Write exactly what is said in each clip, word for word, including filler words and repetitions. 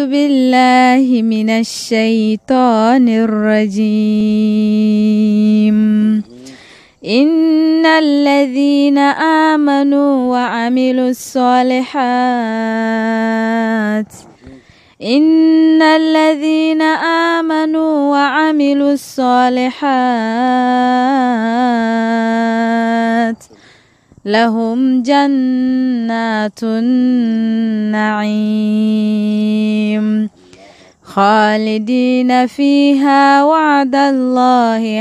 بالله من الشيطان الرجيم إن الذين آمنوا وعملوا الصالحات إن الذين آمنوا وعملوا الصالحات لهم جنات النعيم خالدين فيها وعد الله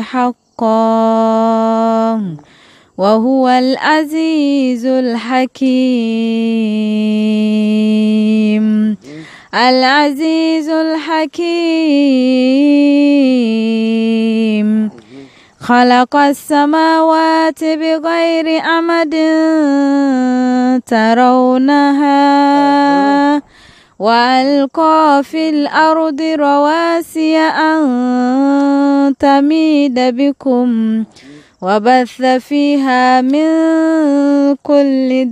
حقا وهو العزيز الحكيم العزيز الحكيم خلق السماوات بغير عمد ترونها وألقى في الأرض رواسي أن تميد بكم وبث فيها من كل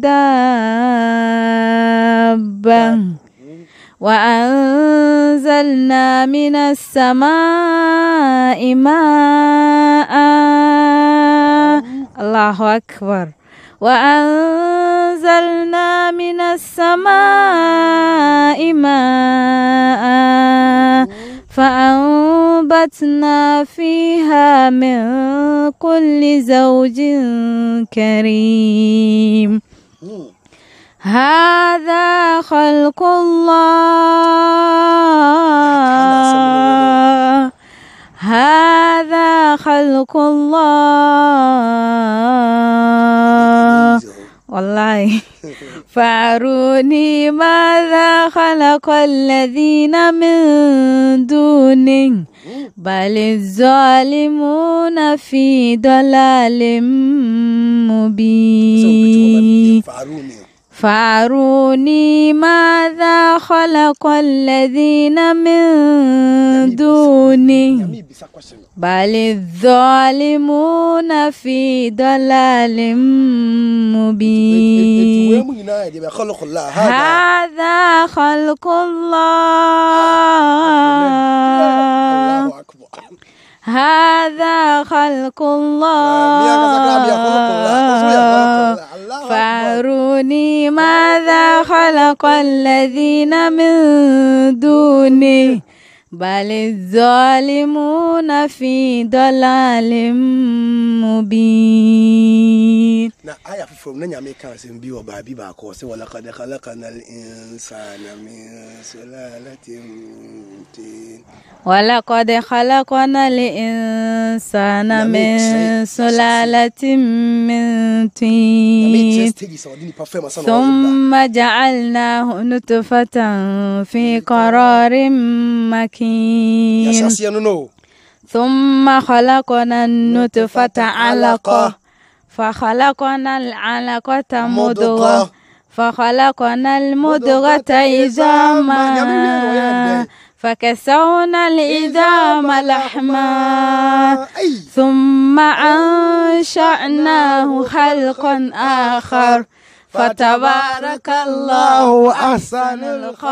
دابة وأنزلنا من السماء ماء الله أكبر وأنزلنا من السماء ماء فأنبتنا فيها من كل زوج كريم هذا خلق الله هذا خلق الله والله فأروني ماذا خلق الذين من دونه بل الظالمون في ضلال مبين فأروني ماذا خلق الذين من دونه بل الظالمون في ضلال مبين هذا خلق الله هذا خلق الله فأروني ماذا خلق الذين من دونه بل الظالمون في ضلال مبين. na aya from na nyame kan se mbi wo baabi ba ko se wala qad khalaqana al-insana min sulalatin tin ولقد خلقنا الإنسان من سلالة من طين ثم جعلناه نطفة في قرار مكين ثم خلقنا النطفة علقة فخلقنا العلقة مضغة فخلقنا المضغة عظاما فكسونا العظام لحما ثم أنشأناه خلقا آخر فتبارك الله أحسن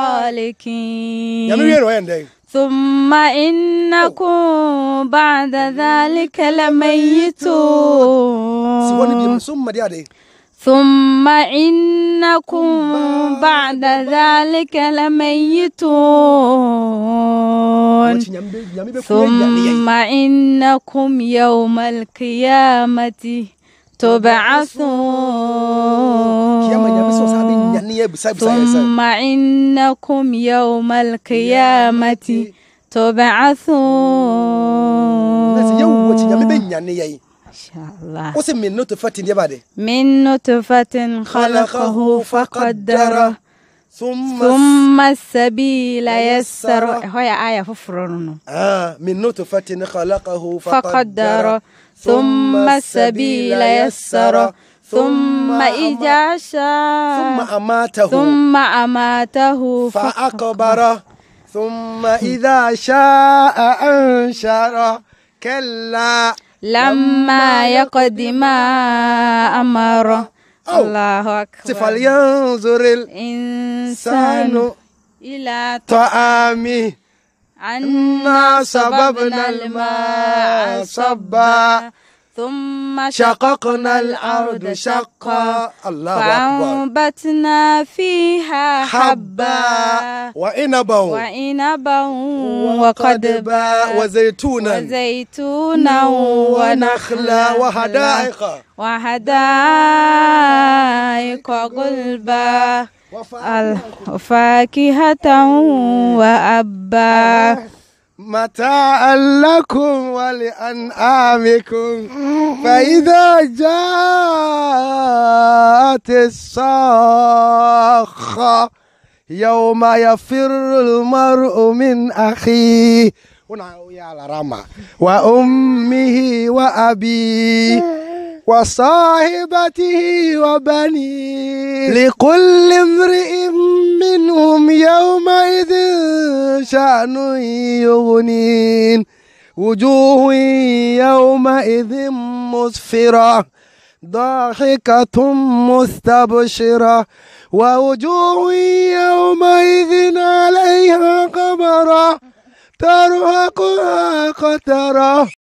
الخالقين ثم إنكم بعد ذلك لميتون ثم إنكم بعد ذلك لميتون ثم إنكم يوم القيامة تبعثون ثم إنكم يوم القيامة تبعثون شاء الله. من نطفة يبادي من نطفة خلقه فقدره ثم ثم السبيل يسر هي آية ففرون آه من نطفة خلقه فقدره ثم السبيل يسر ثم إذا شاء ثم أماته ثم أماته فأقبره ثم إذا شاء أنشره كلا لما يقض ما أمره الله أكبر فلينظر الإنسان إلى طعامي أنا صببنا الماء صبا ثم شققنا الأرض شقا الله أكبر فأنبتنا فيها حبا وعنبا وعنبا وقضبا وزيتونا وزيتونا ونخلا وحدائق وحدائق غلبا وفاكهة وأبا متاعا لكم ولأنعامكم فإذا جاءت الصاخة يوم يفر المرء من أخيه وأمه وأبيه وصاحبته وبنيه لكل امرئ منهم يومئذ شأن يغنين وجوه يومئذ مسفرة ضاحكة مستبشرة ووجوه يومئذ عليها غبرة ترهقها قترة